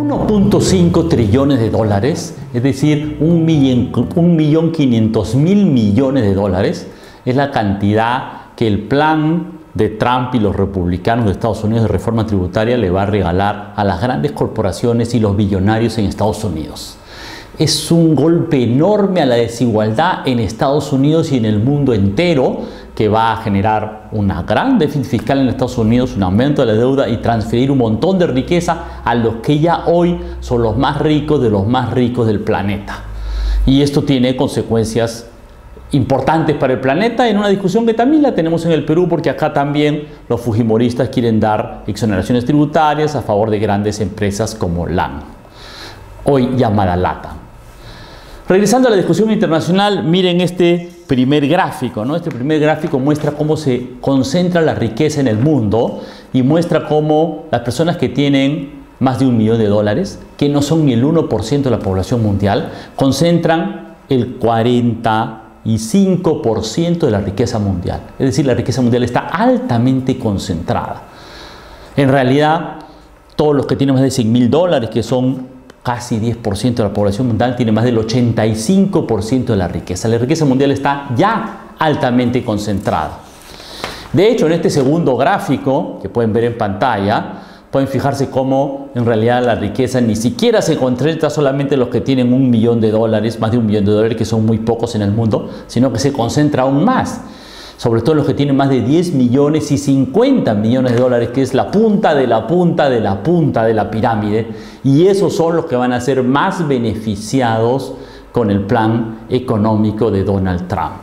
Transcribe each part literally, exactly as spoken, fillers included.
uno punto cinco trillones de dólares, es decir, un millón quinientos mil millones de dólares, es la cantidad que el plan de Trump y los republicanos de Estados Unidos de reforma tributaria le va a regalar a las grandes corporaciones y los billonarios en Estados Unidos. Es un golpe enorme a la desigualdad en Estados Unidos y en el mundo entero, que va a generar una gran déficit fiscal en Estados Unidos, un aumento de la deuda y transferir un montón de riqueza a los que ya hoy son los más ricos de los más ricos del planeta. Y esto tiene consecuencias importantes para el planeta, en una discusión que también la tenemos en el Perú, porque acá también los fujimoristas quieren dar exoneraciones tributarias a favor de grandes empresas como LAN, hoy llamada LATAM. Regresando a la discusión internacional, miren este primer gráfico, ¿no? Este primer gráfico muestra cómo se concentra la riqueza en el mundo y muestra cómo las personas que tienen más de un millón de dólares, que no son ni el uno por ciento de la población mundial, concentran el cuarenta y cinco por ciento de la riqueza mundial. Es decir, la riqueza mundial está altamente concentrada. En realidad, todos los que tienen más de cien mil dólares, que son casi diez por ciento de la población mundial, tiene más del ochenta y cinco por ciento de la riqueza. La riqueza mundial está ya altamente concentrada. De hecho, en este segundo gráfico, que pueden ver en pantalla, pueden fijarse cómo en realidad la riqueza ni siquiera se concentra solamente en los que tienen un millón de dólares, más de un millón de dólares, que son muy pocos en el mundo, sino que se concentra aún más, sobre todo los que tienen más de diez millones y cincuenta millones de dólares, que es la punta de la punta de la punta de la pirámide, y esos son los que van a ser más beneficiados con el plan económico de Donald Trump.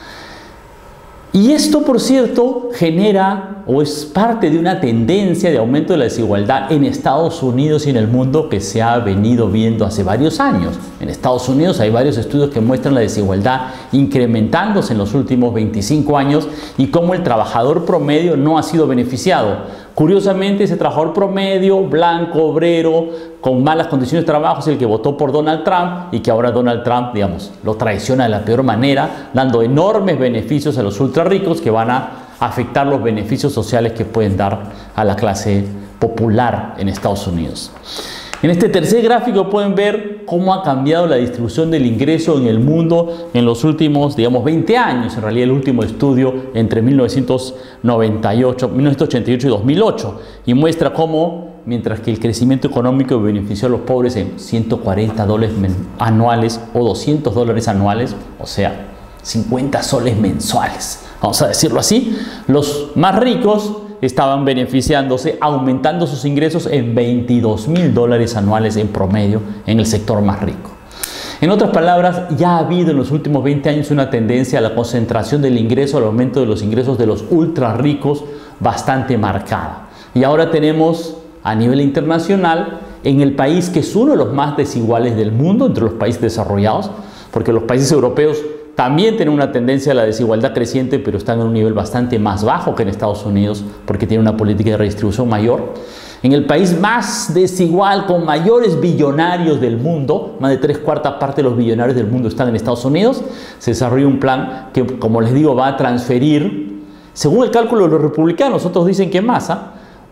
Y esto, por cierto, genera o es parte de una tendencia de aumento de la desigualdad en Estados Unidos y en el mundo que se ha venido viendo hace varios años. En Estados Unidos hay varios estudios que muestran la desigualdad incrementándose en los últimos veinticinco años y cómo el trabajador promedio no ha sido beneficiado. Curiosamente, ese trabajador promedio, blanco, obrero, con malas condiciones de trabajo, es el que votó por Donald Trump y que ahora Donald Trump, digamos, lo traiciona de la peor manera, dando enormes beneficios a los ultra ricos que van a afectar los beneficios sociales que pueden dar a la clase popular en Estados Unidos. En este tercer gráfico pueden ver cómo ha cambiado la distribución del ingreso en el mundo en los últimos, digamos, veinte años. En realidad, el último estudio entre mil novecientos ochenta y ocho y dos mil ocho, y muestra cómo, mientras que el crecimiento económico benefició a los pobres en ciento cuarenta dólares anuales o doscientos dólares anuales, o sea, cincuenta soles mensuales, vamos a decirlo así, los más ricos estaban beneficiándose, aumentando sus ingresos en veintidós mil dólares anuales en promedio en el sector más rico. En otras palabras, ya ha habido en los últimos veinte años una tendencia a la concentración del ingreso, al aumento de los ingresos de los ultra ricos bastante marcada. Y ahora tenemos a nivel internacional, en el país que es uno de los más desiguales del mundo, entre los países desarrollados, porque los países europeos también tienen una tendencia a la desigualdad creciente, pero están en un nivel bastante más bajo que en Estados Unidos, porque tienen una política de redistribución mayor. En el país más desigual, con mayores billonarios del mundo, más de tres cuartas partes de los billonarios del mundo están en Estados Unidos, se desarrolla un plan que, como les digo, va a transferir, según el cálculo de los republicanos, otros dicen que más, ¿ah?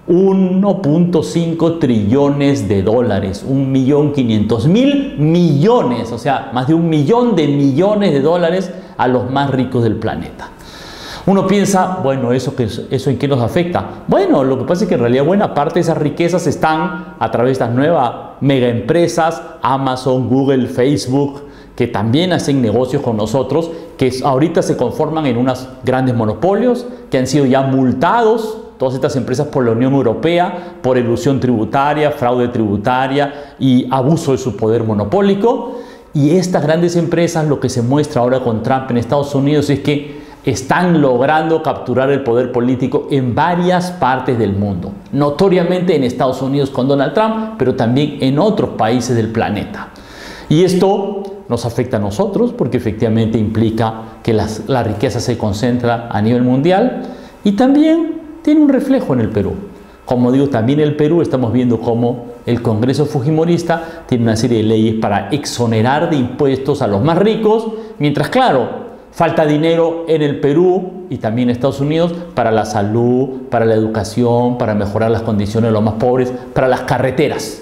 uno punto cinco trillones de dólares, un millón quinientos mil millones, o sea, más de un millón de millones de dólares a los más ricos del planeta. Uno piensa, bueno, ¿eso, eso en qué nos afecta? Bueno, lo que pasa es que en realidad buena parte de esas riquezas están a través de estas nuevas mega empresas, Amazon, Google, Facebook, que también hacen negocios con nosotros, que ahorita se conforman en unos grandes monopolios, que han sido ya multados, todas estas empresas, por la Unión Europea, por elusión tributaria, fraude tributaria y abuso de su poder monopólico. Y estas grandes empresas, lo que se muestra ahora con Trump en Estados Unidos es que están logrando capturar el poder político en varias partes del mundo. Notoriamente en Estados Unidos con Donald Trump, pero también en otros países del planeta. Y esto nos afecta a nosotros porque efectivamente implica que las, la riqueza se concentra a nivel mundial y también tiene un reflejo en el Perú. Como digo, también en el Perú estamos viendo cómo el Congreso fujimorista tiene una serie de leyes para exonerar de impuestos a los más ricos, mientras, claro, falta dinero en el Perú y también en Estados Unidos para la salud, para la educación, para mejorar las condiciones de los más pobres, para las carreteras.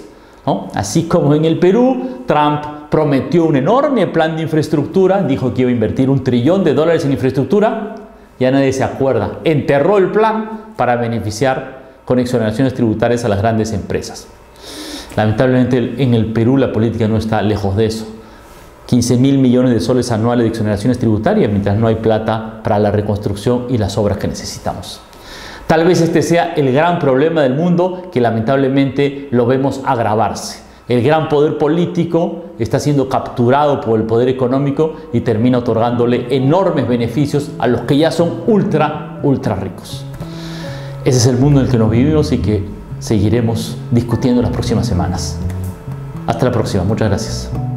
¿no? Así como en el Perú, Trump prometió un enorme plan de infraestructura, dijo que iba a invertir un trillón de dólares en infraestructura, ya nadie se acuerda, enterró el plan para beneficiar con exoneraciones tributarias a las grandes empresas. Lamentablemente en el Perú la política no está lejos de eso. quince mil millones de soles anuales de exoneraciones tributarias, mientras no hay plata para la reconstrucción y las obras que necesitamos. Tal vez este sea el gran problema del mundo, que lamentablemente lo vemos agravarse. El gran poder político está siendo capturado por el poder económico y termina otorgándole enormes beneficios a los que ya son ultra, ultra ricos. Ese es el mundo en el que nos vivimos y que seguiremos discutiendo en las próximas semanas. Hasta la próxima. Muchas gracias.